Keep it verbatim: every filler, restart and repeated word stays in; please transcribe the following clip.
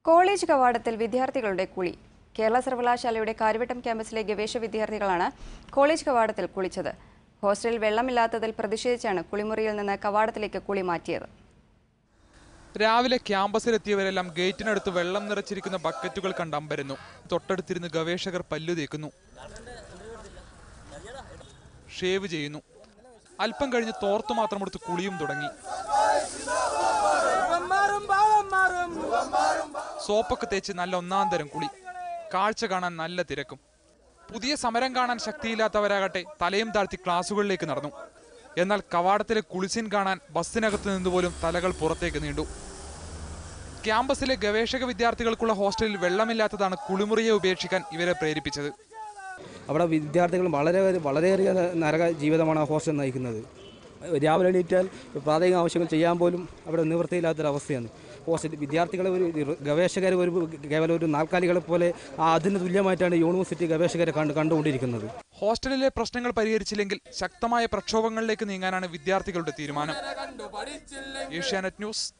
College കവാടത്തിൽ വിദ്യാർത്ഥികളുടെ കുളി. കേരള സർവകലാശാലയുടെ കാര്യവട്ടം ക്യാമ്പസിലെ ഗവേഷക വിദ്യാർത്ഥികളാണ് കോളേജ് കവാടത്തിൽ കുളിച്ചത്. ഹോസ്റ്റലിൽ വെള്ളമില്ലാത്തതിൽ പ്രതിഷേധിച്ചാണ് കുളിമുറിയിൽ നിന്ന് കവാടത്തിലേക്ക് കുളി മാറ്റിയത്. രാവിലെ ക്യാമ്പസിലെത്തിയവരെല്ലാം ഗേറ്റിനടുത്ത് വെള്ളം നിറച്ചിരിക്കുന്ന ബക്കറ്റുകൾ കണ്ട് അമ്പരന്നു. തൊട്ടടുത്തിരുന്ന് ഗവേഷകർ പല്ലു തേക്കുന്നു, ഷേവ് ചെയ്യുന്നു. അല്പം കഴിഞ്ഞ് തോർത്തു മാത്രം എടുത്ത് കുളിയും തുടങ്ങി. സോപ്പൊക്കെ തേച്ച് നല്ല ഒന്നാം തരം കുളി. കാഴ്ച കാണാൻ നല്ല തിരക്കും. പുതിയ സമരം കാണാൻ ശക്തിയില്ലാത്തവരാകട്ടെ തലയും താഴ്ത്തി ക്ലാസുകളിലേക്ക് നടന്നു. എന്നാൽ കവാടത്തിലെ കുളിസിൻ കാണാൻ ബസ്സിനകത്ത് നിന്നുപോലും തലകൾ പുറത്തേക്ക് നീണ്ടു. ക്യാമ്പസിലെ ഗവേഷക വിദ്യാർത്ഥികൾക്കുള്ള ഹോസ്റ്റലിൽ വെള്ളമില്ലാത്തതാണ് കുളിമുറിയെ ഉപേക്ഷിക്കാൻ ഇവരെ പ്രേരിപ്പിച്ചത്. അവിടെ വിദ്യാർത്ഥികൾ വളരെ വളരെയേറെ നരക ജീവിതമാണ് ഹോസ്റ്റൽ നയിക്കുന്നത്. രാവിലെ എണീറ്റാൽ പ്രാഥമിക ആവശ്യങ്ങൾ ചെയ്യാൻ പോലും അവിടെ നിവൃത്തിയില്ലാത്തൊരവസ്ഥയാണ്. ഹോസ്റ്റൽ വിദ്യാർത്ഥികളെ ഒരു ഗവേഷകരെ ഒരു കേവലം ഒരു നാൽക്കാലികളെ പോലെ അതിന് തുല്യമായിട്ടാണ് യൂണിവേഴ്സിറ്റി ഗവേഷകരെ കണ്ട് കണ്ടുകൊണ്ടിരിക്കുന്നത്. ഹോസ്റ്റലിലെ പ്രശ്നങ്ങൾ പരിഹരിച്ചില്ലെങ്കിൽ ശക്തമായ പ്രക്ഷോഭങ്ങളിലേക്ക് നീങ്ങാനാണ് വിദ്യാർത്ഥികളുടെ തീരുമാനം. ഏഷ്യാനെറ്റ് ന്യൂസ്.